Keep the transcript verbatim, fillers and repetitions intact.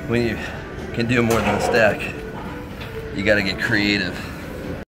when you can do more than a stack, you got to get creative.